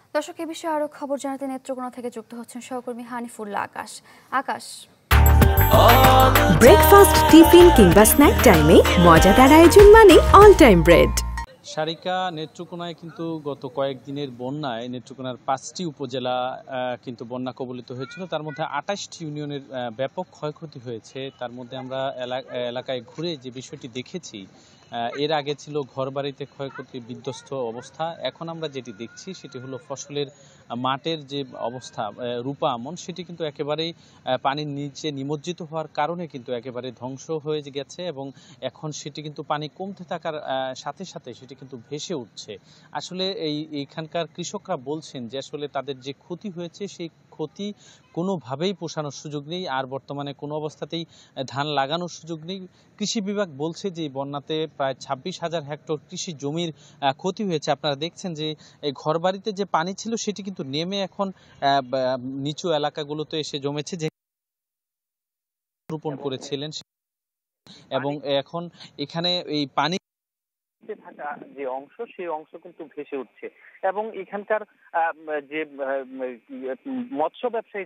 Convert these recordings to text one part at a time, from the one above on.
দর্শক, এই বিষয়ে আরো খবর জানাতে নেত্রকোনা থেকে যুক্ত হচ্ছেন সহকর্মী হানিফুল্লাহ আকাশ। আকাশ, ব্রেকফাস্ট, টিফিন কিংবা স্ন্যাক টাইমে মজাদার আয়োজন মানে অল টাইম ব্রেড। সারিকা, নেত্রকোনায় কিন্তু গত কয়েকদিনের বন্যায় নেত্রকোনার ৫টি উপজেলা কিন্তু বন্যা কবলিত হয়েছিল। তার মধ্যে ২৮টি ইউনিয়নের ব্যাপক ক্ষয়ক্ষতি হয়েছে। তার মধ্যে আমরা এলাকায় ঘুরে যে বিষয়টি দেখেছি, এর আগে ছিল ঘরবাড়িতে ক্ষয়ক্ষতি, বিধ্বস্ত অবস্থা। এখন আমরা যেটি দেখছি সেটি হলো ফসলের মাঠের যে অবস্থা, রূপা আমন, সেটি কিন্তু একেবারেই পানির নিচে নিমজ্জিত হওয়ার কারণে কিন্তু একেবারে ধ্বংস হয়ে গেছে এবং এখন সেটি কিন্তু পানি কমতে থাকার সাথে সাথে সেটি কিন্তু ভেসে উঠছে। আসলে এইখানকার কৃষকরা বলছেন যে আসলে তাদের যে ক্ষতি হয়েছে সেই ক্ষতি কোনোভাবেই পোষানোর সুযোগ নেই, আর বর্তমানে কোনো অবস্থাতেই ধান লাগানোর সুযোগ নেই। কৃষি বিভাগ বলছে যে বন্যাতে প্রায় ২৬,০০০ হেক্টর কৃষি জমির ক্ষতি হয়েছে। আপনারা দেখছেন যে এই ঘরবাড়িতে যে পানি ছিল সেটি কিন্তু নেমে এখন নিচু এলাকাগুলোতে এসে জমেছে, যে রোপণ করেছিলেন, এবং এখন এখানে এই পানি থাকা যে অংশ, সেই অংশ কিন্তু ভেসে উঠছে। এবং এখানকার যে মৎস্য ব্যবসায়ী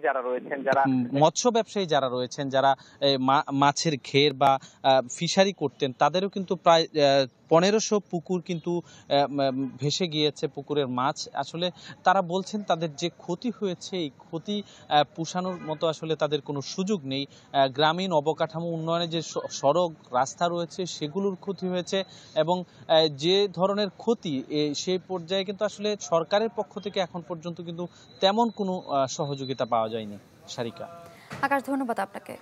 যারা রয়েছেন, যারা মাছের ঘের বা ফিশারি করতেন, তাদেরও কিন্তু প্রায় ১৫০০ পুকুর কিন্তু ভেসে গিয়েছে, পুকুরের মাছ। আসলে তারা বলছেন তাদের যে ক্ষতি হয়েছে, এই ক্ষতি পুষানোর মতো আসলে তাদের কোনো সুযোগ নেই। গ্রামীণ অবকাঠামো উন্নয়নে যে সড়ক রাস্তা রয়েছে সেগুলোর ক্ষতি হয়েছে, এবং যে ধরনের ক্ষতি সেই পর্যায়ে কিন্তু আসলে সরকারের পক্ষ থেকে এখন পর্যন্ত কিন্তু তেমন কোনো সহযোগিতা পাওয়া যায়নি। সারিকা, আকাশ, ধন্যবাদ আপনাকে।